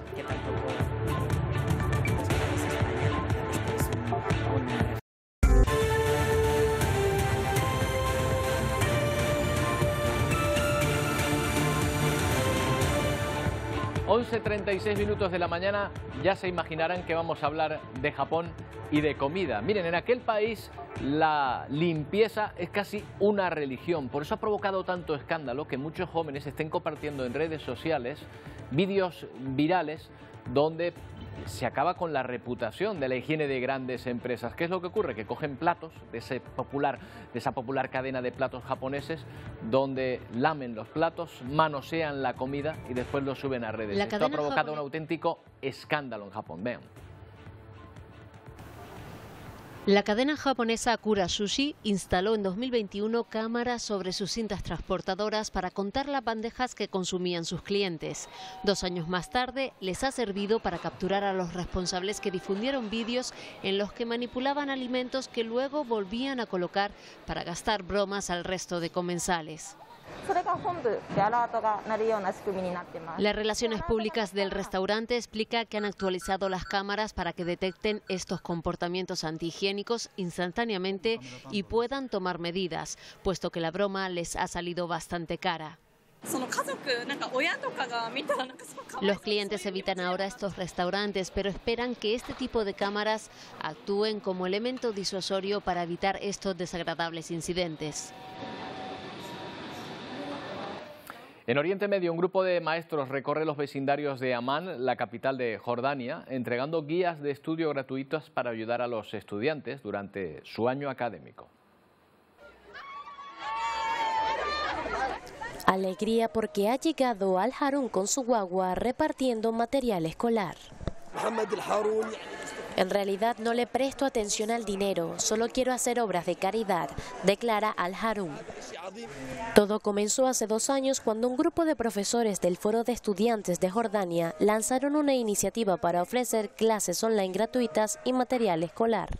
11:36 minutos de la mañana, ya se imaginarán que vamos a hablar de Japón y de comida. Miren, en aquel país la limpieza es casi una religión, por eso ha provocado tanto escándalo que muchos jóvenes estén compartiendo en redes sociales vídeos virales donde se acaba con la reputación de la higiene de grandes empresas. ¿Qué es lo que ocurre? Que cogen platos de esa popular cadena de platos japoneses donde lamen los platos, manosean la comida y después lo suben a redes. Esto ha provocado un auténtico escándalo en Japón. Vean. La cadena japonesa Kura Sushi instaló en 2021 cámaras sobre sus cintas transportadoras para contar las bandejas que consumían sus clientes. 2 años más tarde, les ha servido para capturar a los responsables que difundieron vídeos en los que manipulaban alimentos que luego volvían a colocar para gastar bromas al resto de comensales. Las relaciones públicas del restaurante explica que han actualizado las cámaras para que detecten estos comportamientos antihigiénicos instantáneamente y puedan tomar medidas, puesto que la broma les ha salido bastante cara. Los clientes evitan ahora estos restaurantes, pero esperan que este tipo de cámaras actúen como elemento disuasorio para evitar estos desagradables incidentes. En Oriente Medio, un grupo de maestros recorre los vecindarios de Amán, la capital de Jordania, entregando guías de estudio gratuitas para ayudar a los estudiantes durante su año académico. Alegría porque ha llegado Al Harun con su guagua repartiendo material escolar. En realidad no le presto atención al dinero, solo quiero hacer obras de caridad, declara Al Harun. Todo comenzó hace 2 años cuando un grupo de profesores del Foro de Estudiantes de Jordania lanzaron una iniciativa para ofrecer clases online gratuitas y material escolar.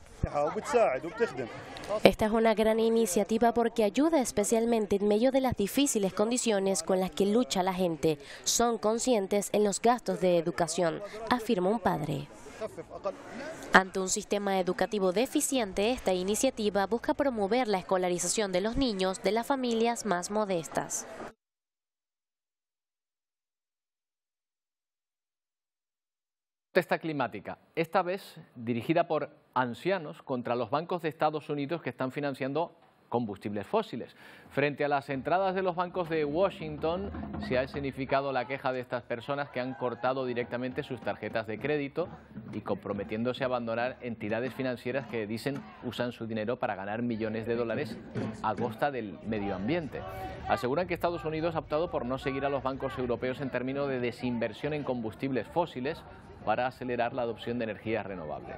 Esta es una gran iniciativa porque ayuda especialmente en medio de las difíciles condiciones con las que lucha la gente. Son conscientes en los gastos de educación, afirma un padre. Ante un sistema educativo deficiente, esta iniciativa busca promover la escolarización de los niños de las familias más modestas. Protesta climática, esta vez dirigida por ancianos contra los bancos de Estados Unidos que están financiando combustibles fósiles. Frente a las entradas de los bancos de Washington se ha escenificado la queja de estas personas que han cortado directamente sus tarjetas de crédito y comprometiéndose a abandonar entidades financieras que dicen usan su dinero para ganar millones de dólares a costa del medio ambiente. Aseguran que Estados Unidos ha optado por no seguir a los bancos europeos en términos de desinversión en combustibles fósiles para acelerar la adopción de energías renovables.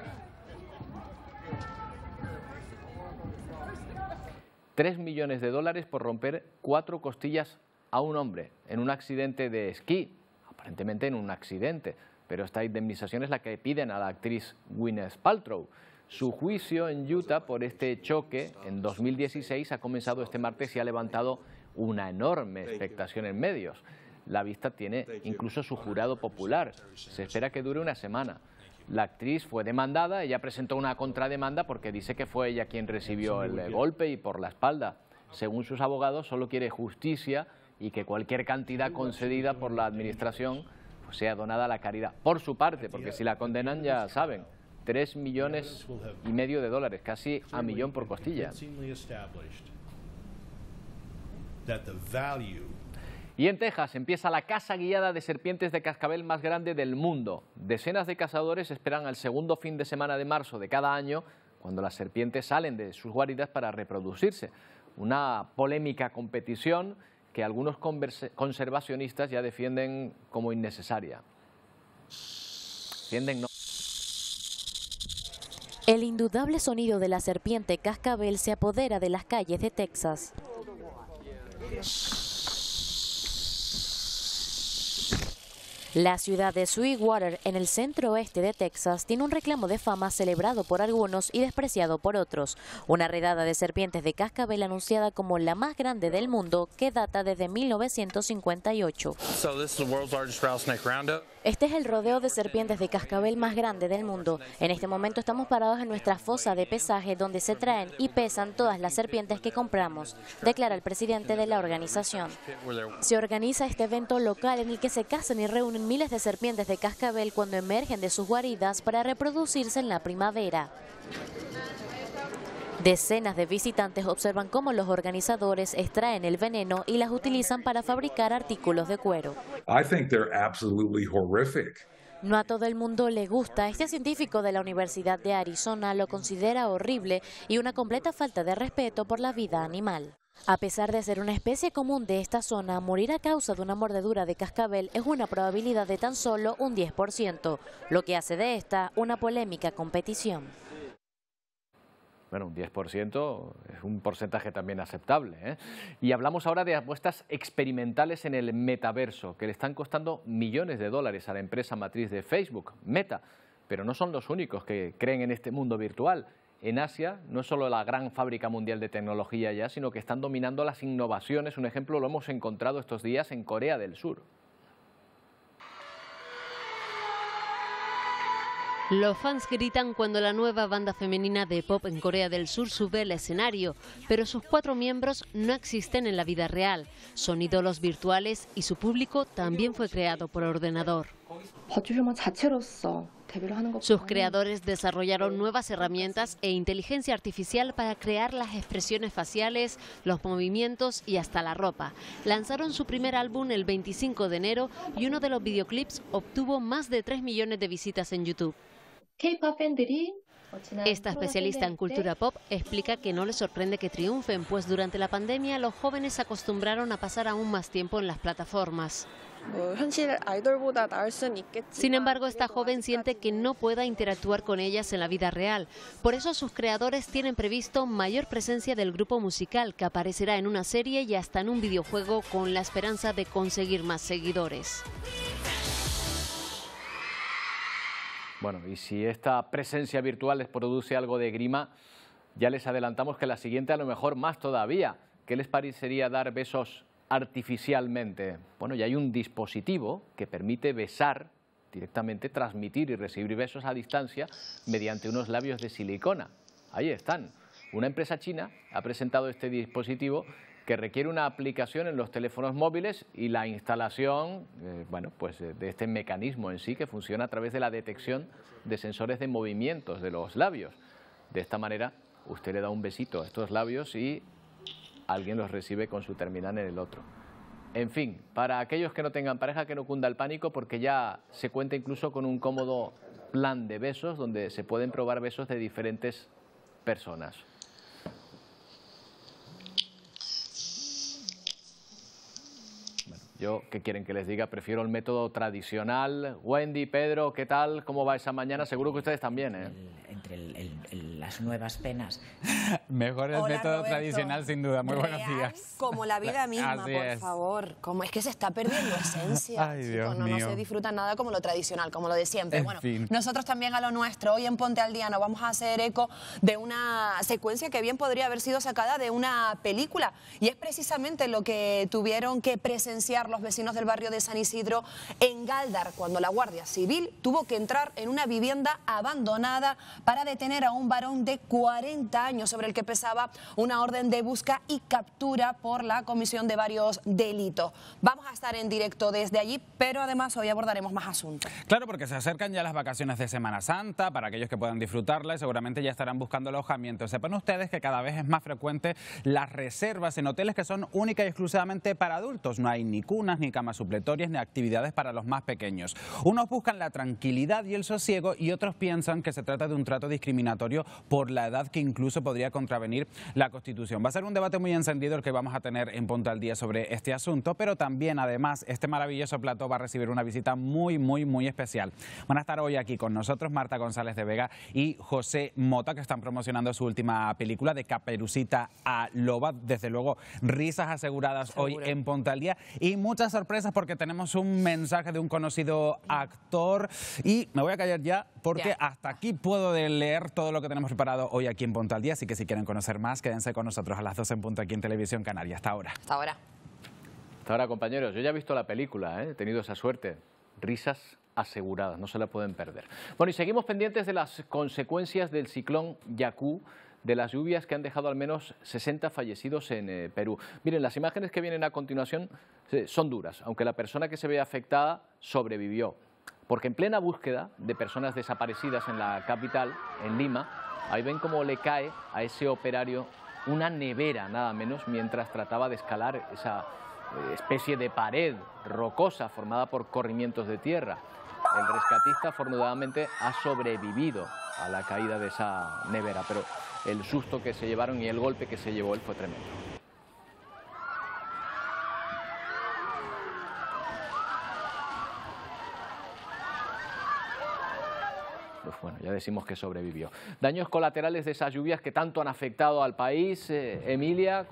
3 millones de dólares por romper 4 costillas a un hombre en un accidente de esquí, aparentemente en un accidente, pero esta indemnización es la que piden a la actriz Gwyneth Paltrow. Su juicio en Utah por este choque en 2016 ha comenzado este martes y ha levantado una enorme expectación en medios. La vista tiene incluso su jurado popular. Se espera que dure una semana. La actriz fue demandada, ella presentó una contrademanda porque dice que fue ella quien recibió el golpe y por la espalda. Según sus abogados, solo quiere justicia y que cualquier cantidad concedida por la administración pues, sea donada a la caridad. Por su parte, porque si la condenan ya saben, 3,5 millones de dólares, casi a millón por costilla. Y en Texas empieza la caza guiada de serpientes de cascabel más grande del mundo. Decenas de cazadores esperan al segundo fin de semana de marzo de cada año, cuando las serpientes salen de sus guaridas para reproducirse. Una polémica competición que algunos conservacionistas ya defienden como innecesaria. El indudable sonido de la serpiente cascabel se apodera de las calles de Texas. La ciudad de Sweetwater, en el centro oeste de Texas, tiene un reclamo de fama celebrado por algunos y despreciado por otros. Una redada de serpientes de cascabel anunciada como la más grande del mundo que data desde 1958. Este es el rodeo de serpientes de cascabel más grande del mundo. En este momento estamos parados en nuestra fosa de pesaje donde se traen y pesan todas las serpientes que compramos, declara el presidente de la organización. Se organiza este evento local en el que se cazan y reúnen miles de serpientes de cascabel cuando emergen de sus guaridas para reproducirse en la primavera. Decenas de visitantes observan cómo los organizadores extraen el veneno y las utilizan para fabricar artículos de cuero. No a todo el mundo le gusta. Este científico de la Universidad de Arizona lo considera horrible y una completa falta de respeto por la vida animal. A pesar de ser una especie común de esta zona, morir a causa de una mordedura de cascabel es una probabilidad de tan solo un 10%, lo que hace de esta una polémica competición. Bueno, un 10% es un porcentaje también aceptable, ¿eh? Y hablamos ahora de apuestas experimentales en el metaverso, que le están costando millones de dólares a la empresa matriz de Facebook, Meta. Pero no son los únicos que creen en este mundo virtual. En Asia no es solo la gran fábrica mundial de tecnología ya, sino que están dominando las innovaciones. Un ejemplo lo hemos encontrado estos días en Corea del Sur. Los fans gritan cuando la nueva banda femenina de pop en Corea del Sur sube al escenario, pero sus 4 miembros no existen en la vida real. Son ídolos virtuales y su público también fue creado por ordenador. Sus creadores desarrollaron nuevas herramientas e inteligencia artificial para crear las expresiones faciales, los movimientos y hasta la ropa. Lanzaron su primer álbum el 25 de enero y uno de los videoclips obtuvo más de 3 millones de visitas en YouTube. Esta especialista en cultura pop explica que no les sorprende que triunfen, pues durante la pandemia los jóvenes se acostumbraron a pasar aún más tiempo en las plataformas. Sin embargo, esta joven siente que no pueda interactuar con ellas en la vida real. Por eso sus creadores tienen previsto mayor presencia del grupo musical, que aparecerá en una serie y hasta en un videojuego con la esperanza de conseguir más seguidores. Bueno, y si esta presencia virtual les produce algo de grima, ya les adelantamos que la siguiente a lo mejor más todavía. ¿Qué les parecería dar besos artificialmente? Bueno, ya hay un dispositivo que permite besar directamente, transmitir y recibir besos a distancia mediante unos labios de silicona. Ahí están. Una empresa china ha presentado este dispositivo que requiere una aplicación en los teléfonos móviles y la instalación de este mecanismo en sí, que funciona a través de la detección de sensores de movimientos de los labios. De esta manera usted le da un besito a estos labios y alguien los recibe con su terminal en el otro. En fin, para aquellos que no tengan pareja, que no cunda el pánico, porque ya se cuenta incluso con un cómodo plan de besos donde se pueden probar besos de diferentes personas. Bueno, yo, ¿qué quieren que les diga? Prefiero el método tradicional. Wendy, Pedro, ¿qué tal? ¿Cómo va esa mañana? Seguro que ustedes también, ¿eh? Entre las nuevas penas. Mejor el método tradicional, sin duda. Muy buenos días. Como la vida misma, por favor. Como es que se está perdiendo esencia. Ay, Dios mío. No se disfruta nada como lo tradicional, como lo de siempre. Bueno, nosotros también a lo nuestro. Hoy en Ponte al Día nos vamos a hacer eco de una secuencia que bien podría haber sido sacada de una película. Y es precisamente lo que tuvieron que presenciar los vecinos del barrio de San Isidro en Gáldar, cuando la Guardia Civil tuvo que entrar en una vivienda abandonada para detener a un varón de 40 años sobre el que pesaba una orden de busca y captura por la comisión de varios delitos. Vamos a estar en directo desde allí, pero además hoy abordaremos más asuntos. Claro, porque se acercan ya las vacaciones de Semana Santa, para aquellos que puedan disfrutarla y seguramente ya estarán buscando alojamiento. Sepan ustedes que cada vez es más frecuente las reservas en hoteles que son únicas y exclusivamente para adultos. No hay ni cunas, ni camas supletorias, ni actividades para los más pequeños. Unos buscan la tranquilidad y el sosiego y otros piensan que se trata de un trato discriminatorio por la edad que incluso podría contravenir la Constitución. Va a ser un debate muy encendido el que vamos a tener en Ponte al Día sobre este asunto, pero también, además, este maravilloso plató va a recibir una visita muy especial. Van a estar hoy aquí con nosotros Marta González de Vega y José Mota, que están promocionando su última película de Caperucita a Loba. Desde luego, risas aseguradas hoy en Ponte al Día y muchas sorpresas porque tenemos un mensaje de un conocido actor y me voy a callar ya porque hasta aquí puedo leer todo lo que tenemos preparado hoy aquí en Ponte al Día, así que si quieren conocer más, quédense con nosotros a las 12 en punto aquí en Televisión Canaria. Hasta ahora. Hasta ahora. Hasta ahora, compañeros. Yo ya he visto la película, he tenido esa suerte. Risas aseguradas, no se la pueden perder. Bueno, y seguimos pendientes de las consecuencias del ciclón Yaku, de las lluvias que han dejado al menos 60 fallecidos en Perú. Miren, las imágenes que vienen a continuación son duras, aunque la persona que se ve afectada sobrevivió. Porque en plena búsqueda de personas desaparecidas en la capital, en Lima, ahí ven cómo le cae a ese operario una nevera, nada menos, mientras trataba de escalar esa especie de pared rocosa formada por corrimientos de tierra. El rescatista afortunadamente ha sobrevivido a la caída de esa nevera, pero el susto que se llevaron y el golpe que se llevó él fue tremendo. Pues bueno, ya decimos que sobrevivió. Daños colaterales de esas lluvias que tanto han afectado al país, Emilia,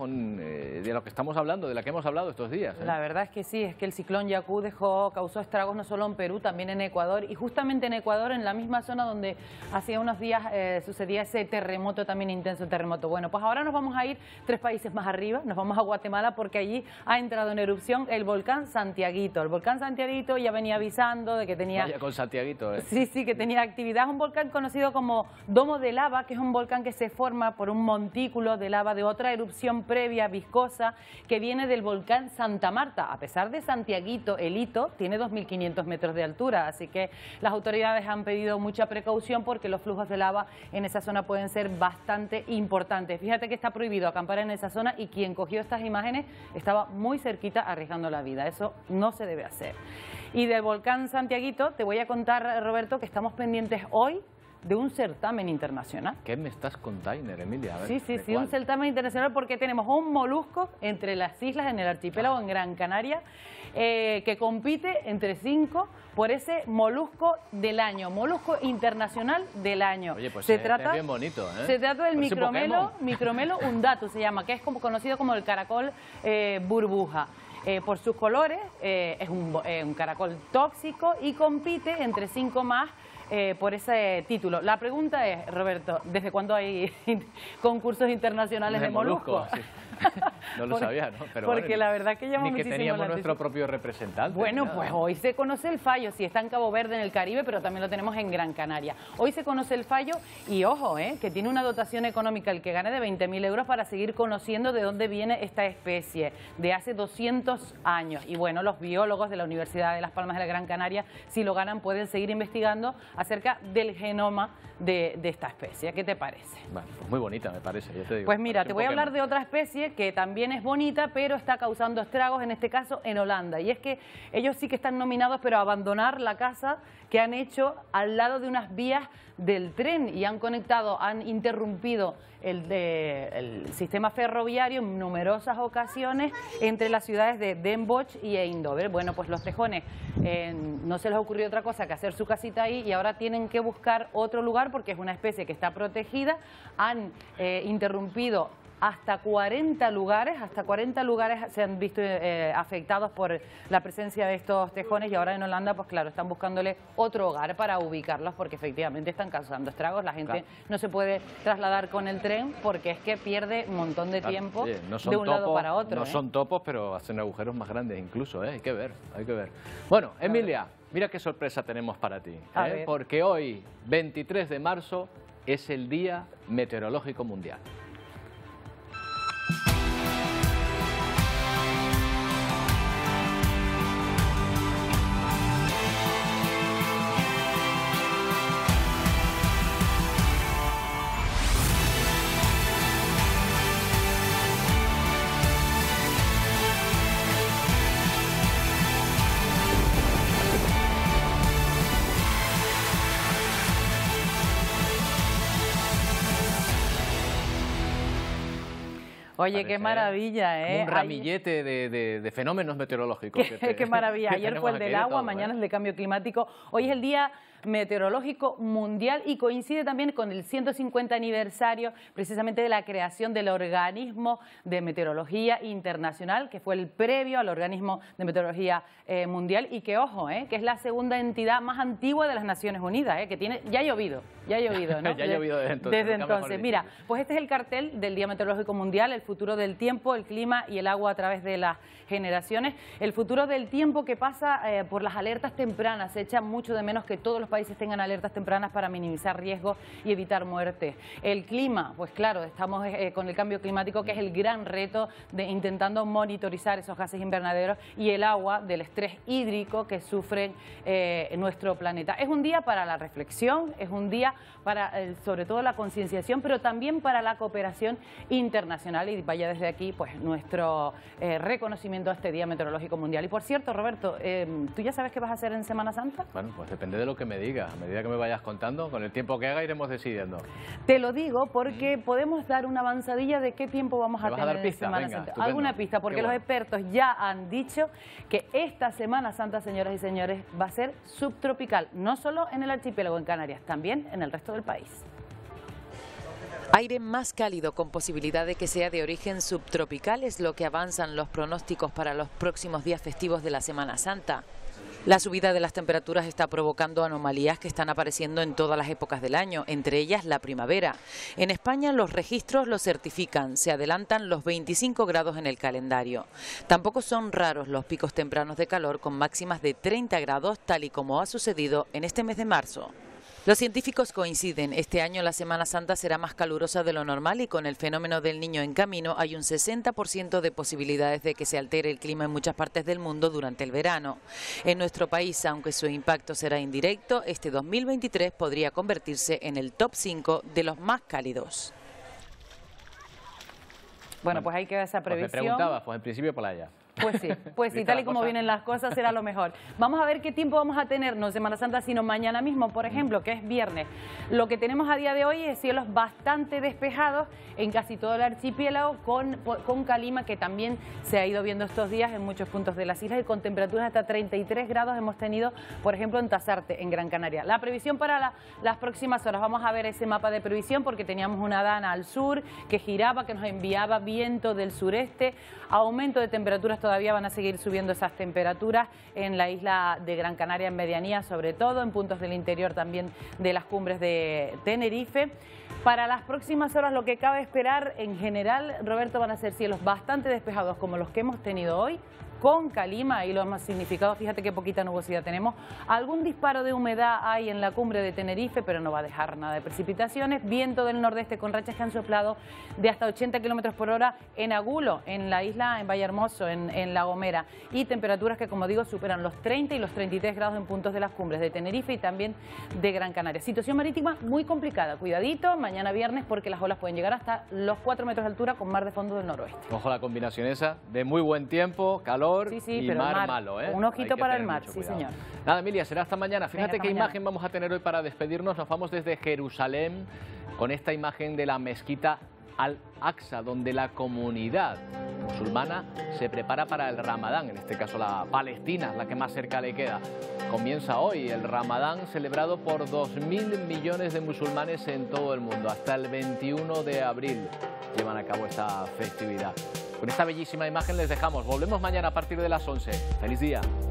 de lo que estamos hablando, de la que hemos hablado estos días. La verdad es que sí, es que el ciclón Yaku causó estragos no solo en Perú, también en Ecuador, y justamente en Ecuador, en la misma zona donde hacía unos días sucedía ese terremoto, también intenso terremoto. Bueno, pues ahora nos vamos a ir 3 países más arriba, nos vamos a Guatemala porque allí ha entrado en erupción el volcán Santiaguito. El volcán Santiaguito ya venía avisando de que tenía... Vaya con Santiaguito, Sí, que tenía actividad. Es un volcán conocido como domo de lava, que es un volcán que se forma por un montículo de lava de otra erupción previa viscosa que viene del volcán Santa Marta. A pesar de Santiaguito, el hito tiene 2.500 metros de altura, así que las autoridades han pedido mucha precaución porque los flujos de lava en esa zona pueden ser bastante importantes. Fíjate que está prohibido acampar en esa zona y quien cogió estas imágenes estaba muy cerquita arriesgando la vida. Eso no se debe hacer. Y del volcán Santiaguito te voy a contar, Roberto, que estamos pendientes hoy de un certamen internacional. ¿Qué me estás contando, Emilia? A ver, sí, un certamen internacional porque tenemos un molusco entre las islas, en el archipiélago, en Gran Canaria, que compite entre 5 por ese molusco del año, molusco internacional del año. Oye, pues se trata bien bonito, ¿eh? Se trata del micromelo undatus, se llama, que es conocido como el caracol burbuja. Por sus colores, es un caracol tóxico y compite entre 5 más por ese título. La pregunta es, Roberto, ¿desde cuándo hay concursos internacionales de moluscos? Sí. No lo sabía, ¿no? Pero porque bueno, la verdad que llama muchísimo que teníamos la nuestro propio representante. Bueno, pues hoy se conoce el fallo. Sí, está en Cabo Verde, en el Caribe, pero también lo tenemos en Gran Canaria. Hoy se conoce el fallo y, ojo, que tiene una dotación económica el que gane de 20.000 euros para seguir conociendo de dónde viene esta especie, de hace 200 años. Y bueno, los biólogos de la Universidad de Las Palmas de la Gran Canaria, si lo ganan, pueden seguir investigando acerca del genoma de esta especie. ¿Qué te parece? Bueno, pues muy bonita me parece, ya te digo. Pues mira, te voy a hablar de otra especie noche, que también es bonita, pero está causando estragos, en este caso en Holanda. Y es que ellos sí que están nominados, pero a abandonar la casa que han hecho al lado de unas vías del tren y han interrumpido el sistema ferroviario en numerosas ocasiones entre las ciudades de Den Bosch y Eindhoven. Bueno, pues los tejones no se les ocurrió otra cosa que hacer su casita ahí y ahora tienen que buscar otro lugar porque es una especie que está protegida. Han interrumpido hasta 40 lugares se han visto afectados por la presencia de estos tejones y ahora en Holanda, pues claro, están buscándole otro hogar para ubicarlos porque efectivamente están causando estragos. La gente no se puede trasladar con el tren porque es que pierde un montón de tiempo de un lado para otro. No son topos, pero hacen agujeros más grandes incluso, hay que ver, Bueno, Emilia, mira qué sorpresa tenemos para ti, porque hoy, 23 de marzo, es el Día Meteorológico Mundial. Oye, qué maravilla, ¿eh? Un ramillete de fenómenos meteorológicos. Qué maravilla. Ayer fue el del agua, mañana es el de cambio climático. Hoy es el Día Meteorológico Mundial y coincide también con el 150 aniversario precisamente de la creación del Organismo de Meteorología Internacional, que fue el previo al Organismo de Meteorología Mundial y que, ojo, que es la segunda entidad más antigua de las Naciones Unidas, que tiene, ya ha llovido, ¿no? Ya ha llovido desde entonces. Mira, pues este es el cartel del Día Meteorológico Mundial, el futuro del tiempo, el clima y el agua a través de las generaciones. El futuro del tiempo que pasa por las alertas tempranas. Se echa mucho de menos que todos los países tengan alertas tempranas para minimizar riesgos y evitar muertes. El clima, pues claro, estamos con el cambio climático, que es el gran reto de intentando monitorizar esos gases invernaderos, y el agua, del estrés hídrico que sufren nuestro planeta. Es un día para la reflexión, es un día para sobre todo la concienciación, pero también para la cooperación internacional, y vaya desde aquí pues nuestro reconocimiento a este Día Meteorológico Mundial. Y por cierto, Roberto, ¿tú ya sabes qué vas a hacer en Semana Santa? Bueno, pues depende de lo que me digas. A medida que me vayas contando, con el tiempo que haga iremos decidiendo. Te lo digo porque podemos dar una avanzadilla de qué tiempo vamos a tener en Semana Santa. Alguna pista, porque los expertos ya han dicho que esta Semana Santa, señoras y señores, va a ser subtropical, no solo en el archipiélago, en Canarias, también en el resto del país. Aire más cálido con posibilidad de que sea de origen subtropical es lo que avanzan los pronósticos para los próximos días festivos de la Semana Santa. La subida de las temperaturas está provocando anomalías que están apareciendo en todas las épocas del año, entre ellas la primavera. En España los registros lo certifican, se adelantan los 25 grados en el calendario. Tampoco son raros los picos tempranos de calor con máximas de 30 grados, tal y como ha sucedido en este mes de marzo. Los científicos coinciden, este año la Semana Santa será más calurosa de lo normal y con el fenómeno del Niño en camino hay un 60% de posibilidades de que se altere el clima en muchas partes del mundo durante el verano. En nuestro país, aunque su impacto será indirecto, este 2023 podría convertirse en el top 5 de los más cálidos. Bueno, pues hay que ver esa previsión. Pues me preguntabas, pues en principio playa. Pues sí, tal y como vienen las cosas será lo mejor. Vamos a ver qué tiempo vamos a tener, no Semana Santa, sino mañana mismo, por ejemplo, que es viernes. Lo que tenemos a día de hoy es cielos bastante despejados en casi todo el archipiélago, con calima, que también se ha ido viendo estos días en muchos puntos de las islas, y con temperaturas hasta 33 grados hemos tenido, por ejemplo, en Tasarte, en Gran Canaria. La previsión para las próximas horas, vamos a ver ese mapa de previsión porque teníamos una dana al sur que giraba, que nos enviaba viento del sureste, aumento de temperaturas, todavía van a seguir subiendo esas temperaturas en la isla de Gran Canaria, en medianía sobre todo, en puntos del interior también de las cumbres de Tenerife. Para las próximas horas lo que cabe esperar en general, Roberto, van a ser cielos bastante despejados como los que hemos tenido hoy, con calima y los más significados, fíjate qué poquita nubosidad tenemos. Algún disparo de humedad hay en la cumbre de Tenerife, pero no va a dejar nada de precipitaciones. Viento del nordeste con rachas que han soplado de hasta 80 kilómetros por hora en Agulo, en la isla, en Vallehermoso, en La Gomera. Y temperaturas que, como digo, superan los 30 y los 33 grados en puntos de las cumbres de Tenerife y también de Gran Canaria. Situación marítima muy complicada. Cuidadito, mañana viernes, porque las olas pueden llegar hasta los 4 metros de altura con mar de fondo del noroeste. Ojo la combinación esa de muy buen tiempo, calor y pero mar malo, ¿eh? Un ojito para el mar, sí señor. Nada, Emilia, será hasta mañana. Fíjate Venga, qué mañana. imagen vamos a tener hoy para despedirnos. Nos vamos desde Jerusalén con esta imagen de la mezquita Al-Aqsa, donde la comunidad musulmana se prepara para el Ramadán, en este caso la Palestina, la que más cerca le queda. Comienza hoy el Ramadán, celebrado por 2.000 millones de musulmanes en todo el mundo. Hasta el 21 de abril llevan a cabo esta festividad. Con esta bellísima imagen les dejamos. Volvemos mañana a partir de las 11. ¡Feliz día!